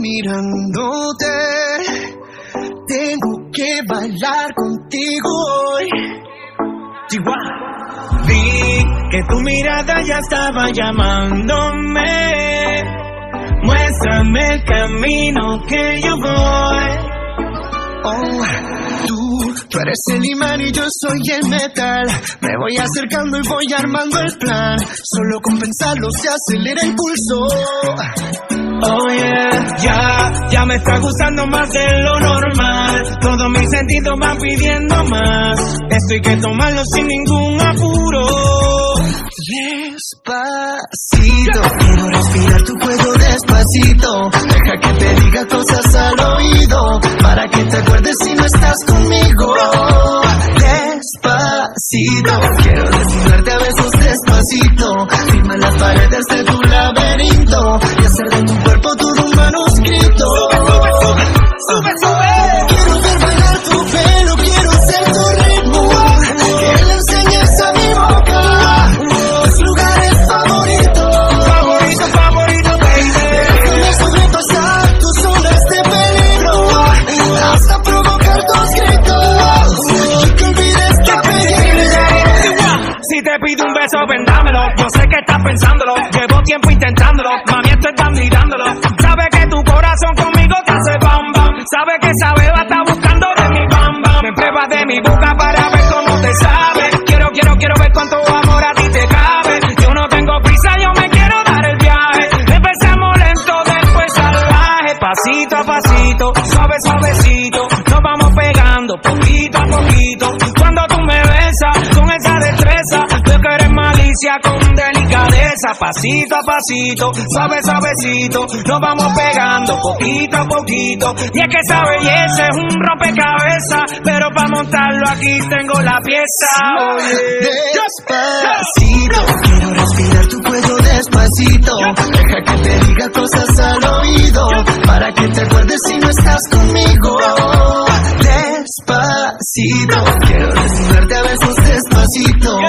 mirándote. Tengo que bailar contigo hoy. Chihuahua. Vi que tu mirada ya estaba llamándome. Muéstrame el camino que yo voy. Oh, tú eres el imán y yo soy el metal. Me voy acercando y voy armando el plan. Solo con pensarlo se acelera el pulso. Oh yeah, ya me está gustando más de lo normal. Todos mis sentidos van pidiendo más. Esto hay que tomarlo sin ningún apuro. Despacito, quiero respirar tu cuello despacito. Deja que te diga cosas al oído, para que te acuerdes si no estás conmigo. Despacito, quiero desnudarte a besos despacito. Firma las paredes de tu laberinto y hacer de tu cuerpo todo un manuscrito. Sube, sube. Quiero ver bailar tu pelo, quiero ser tu ritmo. Que le enseñes a mi boca tus lugares favoritos. Favorito, baby. Déjame sobrepasar tus zonas de peligro hasta provocar tus gritos y que olvides que pedirle. Si te pido un beso, vendámelo. Yo sé que estás pensándolo. Llevo tiempo intentándolo. Mami, esto estás mirándolo. Sabe que tu corazón conmigo te hace bam bam. Sabe que esa beba está buscando de mi bam bam. Me pruebas de mi boca para ver cómo te sabe. Quiero ver cuánto amor a ti te cabe. Yo no tengo prisa, yo me quiero dar el viaje. Empezamos lento, después salvaje. Pasito a pasito, suavecito. Nos vamos pegando poquito a poquito. Cuando tú me besas con esa destreza, veo que eres malicia con delicadeza. Pasito a pasito, suavecito. Nos vamos pegando poquito a poquito. Y es que esa belleza es un rompecabezas, pero para montarlo aquí tengo la pieza. Despacito, quiero respirar tu cuello despacito. Deja que te diga cosas al oído, para que te acuerdes si no estás conmigo. Despacito, quiero desnudarte a besos despacito.